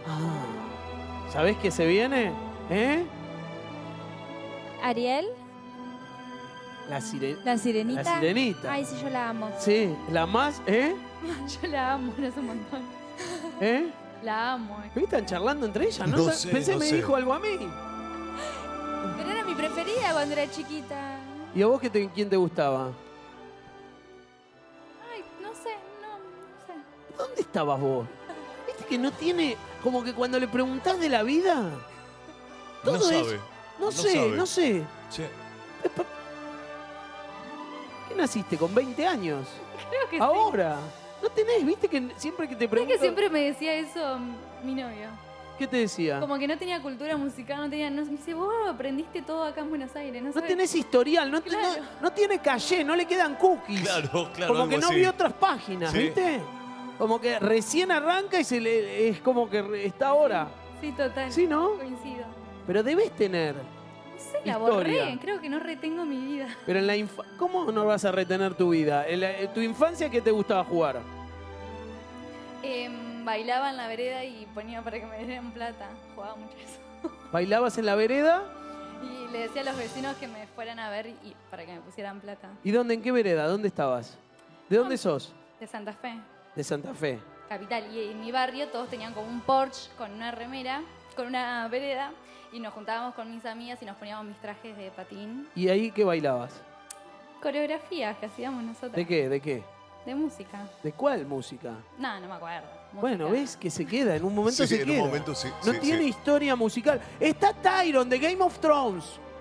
Ah, ¿sabés qué se viene? ¿Eh? ¿Ariel? La ¿La sirenita? La sirenita. Ay, sí, yo la amo. Sí, la más, ¿eh? Yo la amo, no es un montón. ¿Eh? La amo. ¿Qué están charlando entre ellas? No sé, Pensé no me sé. dijo algo a mí. Pero era mi preferida cuando era chiquita. ¿Y a vos quién te gustaba? Ay, no sé, no sé. ¿Dónde estabas vos? ¿Viste que no tiene... Como que cuando le preguntás de la vida... Todo No sabe. No sabe. sé, no sé. Che, ¿Qué naciste? ¿Con 20 años? Creo que Ahora. No tenés, viste que siempre que te sí. Es pregunto... que siempre me decía eso mi novio. ¿Qué te decía? Como que no tenía cultura musical, no tenía... No, me dice, vos aprendiste todo acá en Buenos Aires, ¿no No sabes? tenés historial, Claro. no tiene calle, no le quedan cookies. claro, Como que algo no así. vio otras páginas, Sí. ¿viste? Como que recién arranca y es como que está ahora. Sí, total. Sí, ¿no? Coincido. Pero debes tener. No sé, la Historia. borré. Creo que no retengo mi vida. Pero en la ¿cómo no vas a retener tu vida? En tu infancia, ¿qué te gustaba jugar? Bailaba en la vereda y ponía para que me dieran plata. Jugaba mucho eso. ¿Bailabas en la vereda? Y le decía a los vecinos que me fueran a ver y para que me pusieran plata. ¿Y dónde? ¿En qué vereda? ¿Dónde estabas? ¿De dónde sos? De Santa Fe, De Santa Fe. capital. Y en mi barrio todos tenían como un porche con una remera, con una vereda. Y nos juntábamos con mis amigas y nos poníamos mis trajes de patín. ¿Y ahí qué bailabas? Coreografías que hacíamos nosotros. ¿De qué? ¿De qué? De música. ¿De cuál música? No, no me acuerdo. Bueno, Música. ¿ves? Que se queda, en un momento Sí, se en queda. un momento sí. No sí, tiene sí. historia musical. Está Tyron de Game of Thrones.